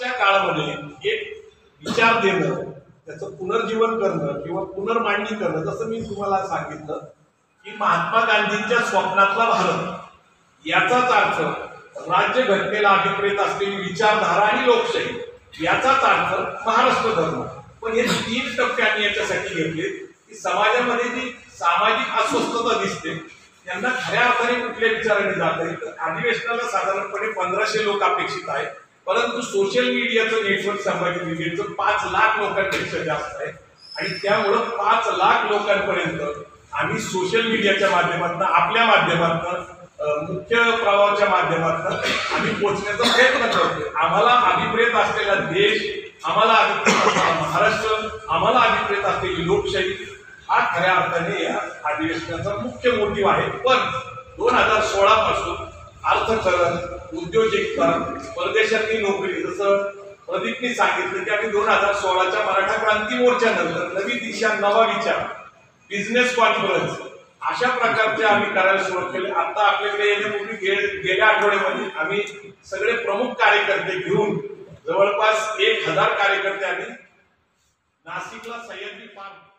आजच्या काळामध्ये एक विचार देणं, त्याचं पुनर्जीवन करणं किंवा पुनर्मांडणी करणं, जसं मी तुम्हाला सांगितलं की महात्मा गांधींच्या स्वप्नातला भारत याचाच अर्थ राज्यघटनेला अभिप्रेत असलेली विचारधारा आणि लोकशाही याचाच अर्थ महाराष्ट्र धर्म। पण हे 3 टप्प्यांनी याच्यासाठी घेतले की समाजामध्ये जी सामाजिक अस्वस्थता दिसते त्यांना खऱ्या अर्थाने कुठल्या विचाराने जाता येईल। अधिवेशनाला साधारणपणे 1500 लोक अपेक्षित आहेत, परंतु सोशल मीडियाचं नेटवर्क संभाजी ब्रिगेडचं 5 लाख लोकांपेक्षा जास्त आहे आणि त्यामुळं 5 लाख लोकांपर्यंत आम्ही सोशल मीडियाच्या माध्यमातून, आपल्या माध्यमातून, मुख्य प्रवाहाच्या माध्यमातून आम्ही पोहोचण्याचा प्रयत्न करतोय। आम्हाला अभिप्रेत असलेला देश, आम्हाला अभिप्रेत असलेला महाराष्ट्र, आम्हाला अभिप्रेत असलेली लोकशाही हा खऱ्या अर्थाने या अधिवेशनाचा मुख्य मोटिव्ह आहे। पण 2016 पासून अर्थकारण, उद्योजकता, परदेशातली नोकरी, जसं प्रदीपनी सांगितलं की आम्ही 2016च्या मराठा क्रांती मोर्चानंतर नवी दिशा, नवा विचार, बिझनेस कॉन्फरन्स अशा प्रकारचे आम्ही करायला सुरुवात केली। आता आपल्याकडे येण्यापूर्वी गेल्या आठवड्यामध्ये आम्ही सगळे प्रमुख कार्यकर्ते घेऊन जवळपास 1000 कार्यकर्ते आम्ही नाशिकला सह्याद्री पार्क